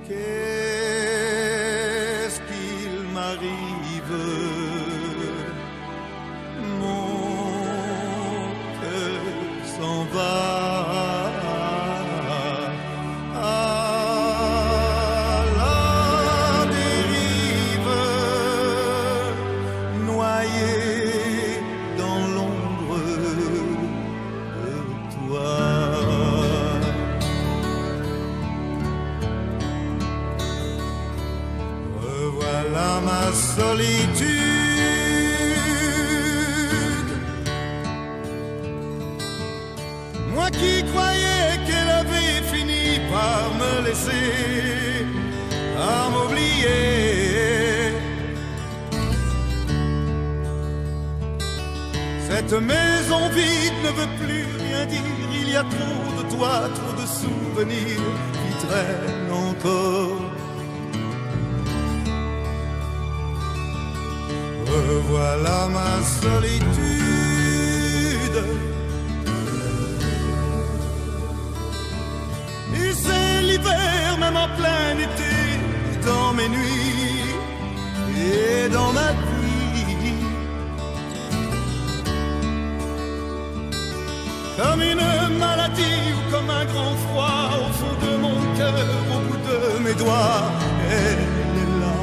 Qu'est-ce qu'il m'arrive? Mon cœur s'en va à la dérive, noyé dans l'ombre de toi. Revoilà ma solitude, moi qui croyais qu'elle avait fini par me laisser, à m'oublier. Cette maison vide ne veut plus rien dire, il y a trop de toi, trop de souvenirs qui traînent encore. Revoilà ma solitude, et c'est l'hiver même en plein été, dans mes nuits et dans ma vie. Comme une maladie ou comme un grand froid au fond de mon cœur, au bout de mes doigts, elle est là.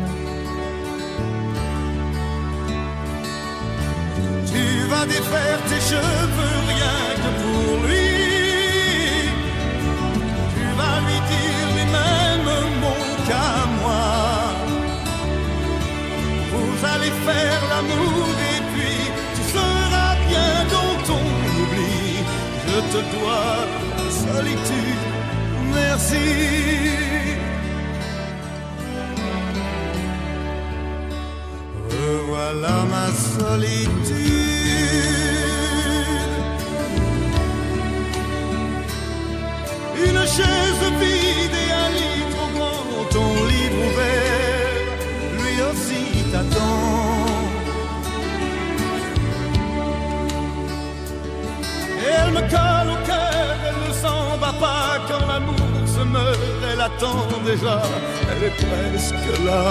Tu vas défaire tes cheveux rien que pour lui. Tu vas lui dire les mêmes mots qu'à moi. Vous allez faire l'amour et puis tu seras bien dans ton oubli. Je te dois la solitude, merci. Revoilà ma solitude, une chaise vide et un lit trop grand, ton livre ouvert, lui aussi t'attend. Elle me colle au cœur, elle ne s'en va pas quand l'amour se meurt, elle attend déjà, elle est presque là.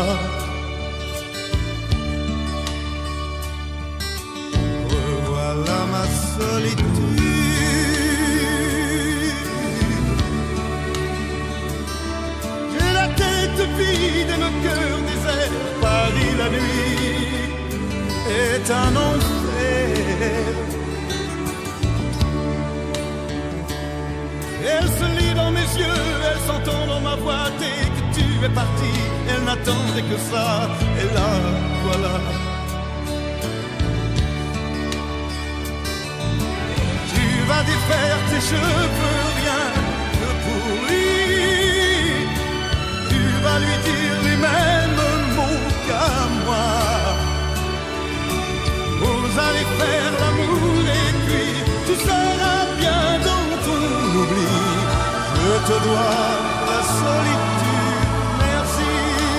Revoilà ma solitude, j'ai la tête vide et le cœur désert, Paris la nuit est un enfer. Elle se lit dans mes yeux, elle s'entend dans ma voix. Dès que tu es parti, elle n'attendait que ça. Et là, voilà. Tu vas défaire tes cheveux rien que pour lui. Tu vas lui dire les mêmes mots qu'à moi. Vous allez faire l'amour et puis tu seras bien dans ton oubli. Je te dois la solitude, merci.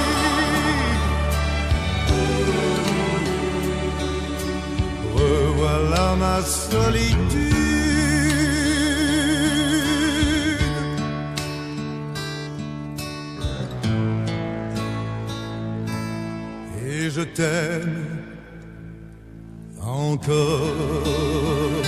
Revoilà ma solitude, et je t'aime encore.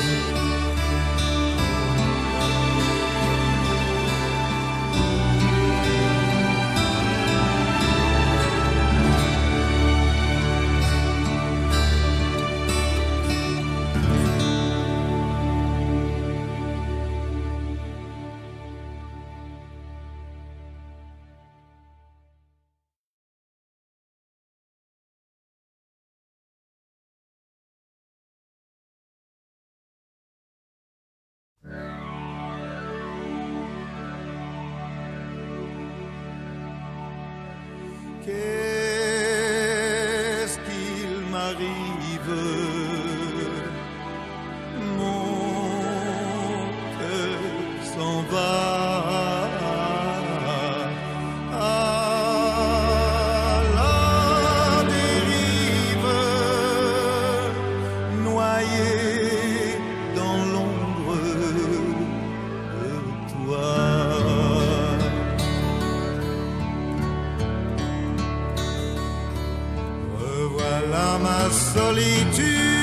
Qu'est-ce qu'il m'arrive? Mon cœur s'en va à la dérive, noyé dans l'ombre de toi. ma solitude.